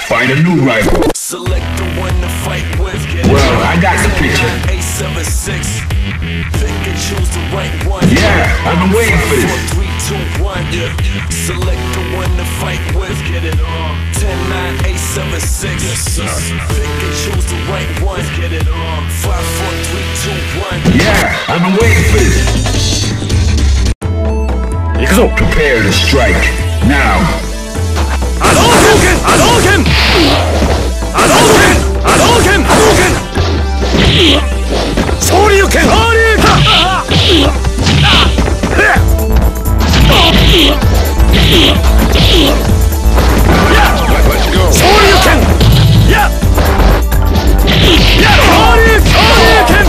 Find a new rival. Select the one to fight with. Well, I got the picture. 876. Pick and choose the right one. Yeah, I've been waiting for this. 4, 3, 2, 1. Yeah. Select the one to fight with. Get it on. 10, 9, 8, 7, 6. Yes, sir. Pick and choose the right one. Get it on. 5, 4, 3, 2, 1. Yeah, I've been waiting for this. Prepare to strike. Now. Hadouken! Hadouken! Hadouken! Hadouken! Hadouken! Shoryuken! Let's go. Shoryuken! Yeah! Yeah! Shoryuken!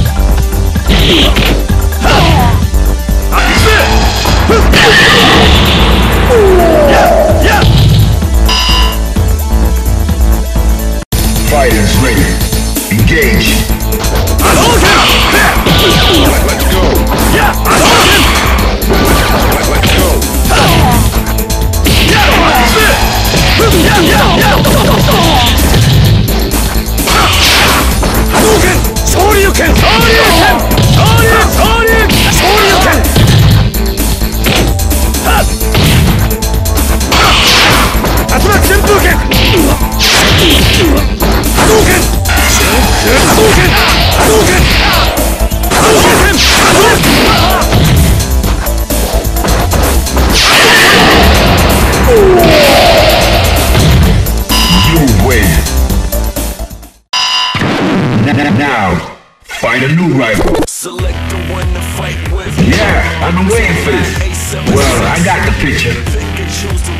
Yeah! Yeah! Fighters ready. Engage. Hadouken! Let's go. Yeah! Hadouken! Let's go. Yeah! Yeah! Yeah! Hadouken! Shoryuken! Shoryuken! Shoryuken! Shoryuken! Tatsumaki Senpuken! Hadouken! Hadouken! Hadouken! Hadouken! You win. Now, find a new rival. Select the one to fight with. Yeah, I've been waiting for this. Well, I got the picture. Pick and choose the